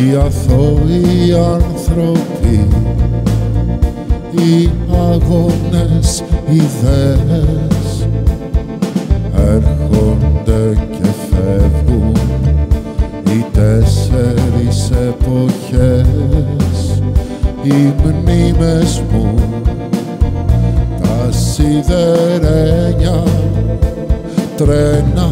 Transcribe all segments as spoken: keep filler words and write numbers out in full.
οι αθώοι άνθρωποι, οι αγώνες ιδέες έρχονται και φεύγουν οι τέσσερις εποχές, οι μνήμες μου τα σιδερένια τρένα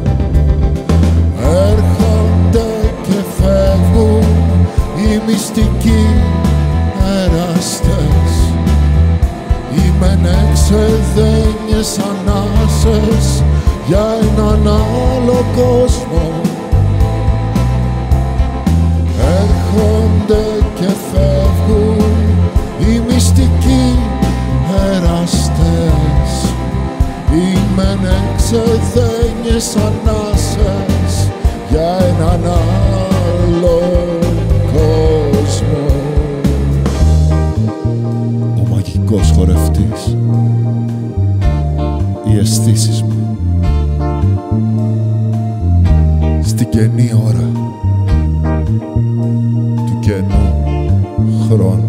έρχονται και φεύγουν οι μυστικοί εραστές, οι μενεξεδένιες ανάσες για έναν άλλο κόσμο. Έρχονται και φεύγουν οι μυστικοί εραστές, οι μενεξεδένιες ανάσες για έναν άλλο κόσμο. Ο μαγικός χορευτής, οι αισθήσεις μου στην καινή ώρα του καινού χρόνου.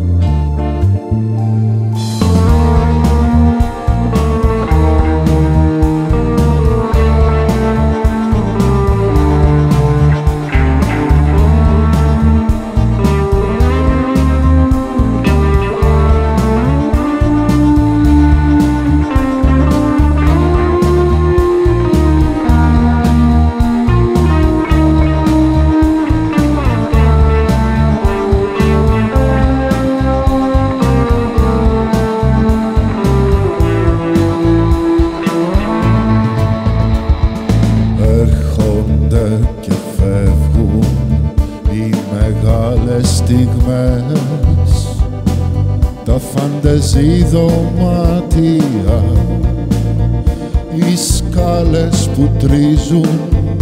Και φεύγουν οι μεγάλες στιγμές, τα φαντεζή δωμάτια, οι σκάλες που τρίζουν.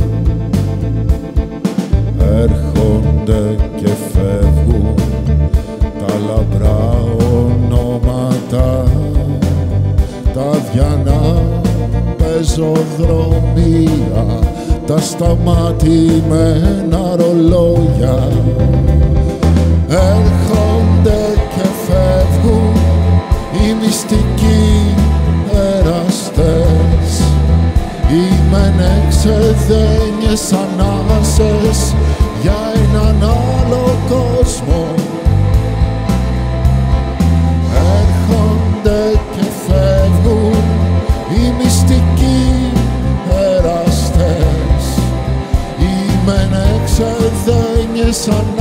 Έρχονται και φεύγουν τα λαμπρά ονόματα, τα διανά πεζοδρομία, τα σταμάτημένα ρολόγια. Έρχονται και φεύγουν οι μυστικοί εραστές, οι μενεξεδένιες ανάσες για έναν άλλο κόσμο. Έρχονται και φεύγουν οι μυστικοί εραστές, οι μενεξεδένιες ανάσες